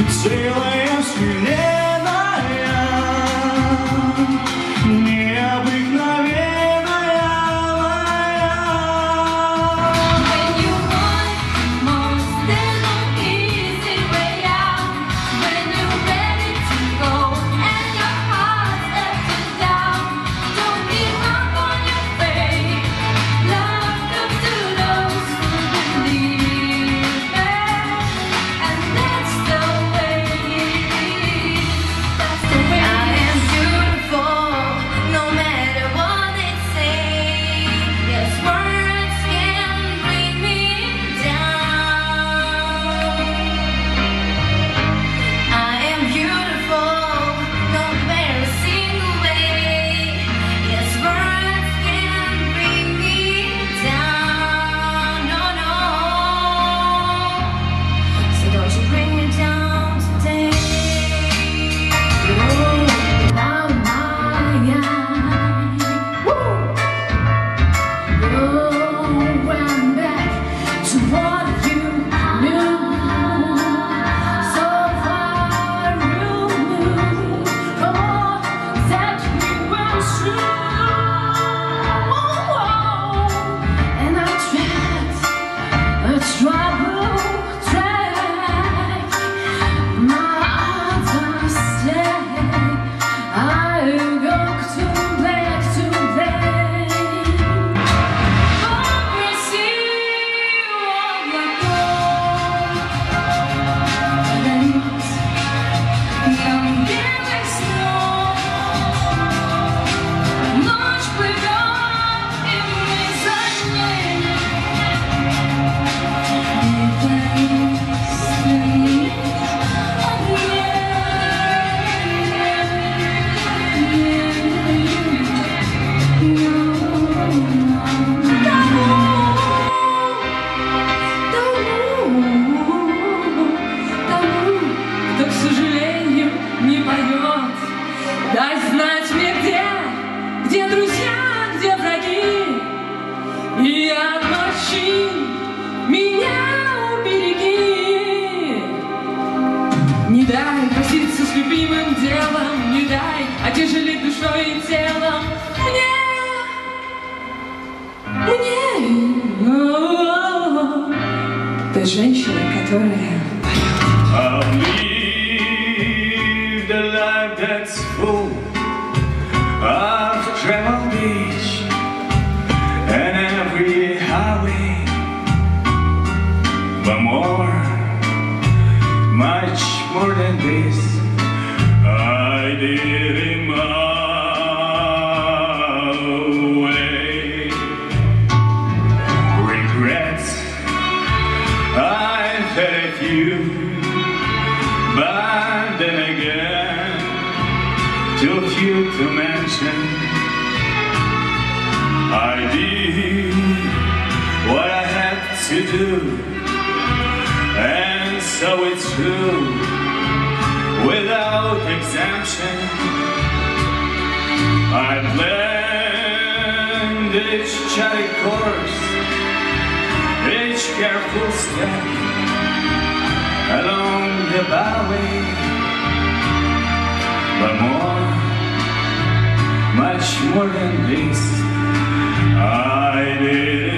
Целая вселенная, необыкновенная моя. When you want most, there's no easy way out. When you're ready to go and your heart's left you down, don't give up on your faith. Love comes to those who believe it, and that's the way it is. That's the way I am beautiful, no matter what they say. Yes, words can bring me down. I am beautiful, no matter a single way. Yes, words can bring me down. No, no. So don't you bring me down today. Oh, without my eyes. Woo! Oh, I'm back to what you knew. So far removed from all that we went through. And I tread a troubled track. My odds are stacked. I look too black today. Кто, к сожалению, не поет. Дай знать мне, где друзья, где враги. И от морщин меня убереги. Не дай возиться с любимым делом, не дай отяжелеть душой и телом мне. Ты женщина, которая I'll live the life that's full of travel beach and every highway, but much more than this, I did in my way. Regrets I've had a few, but then again, too few to mention. I did what I had to do, and so it's true, without exemption. I planned each cherry course, each careful step along the byway, but much more than this, I did.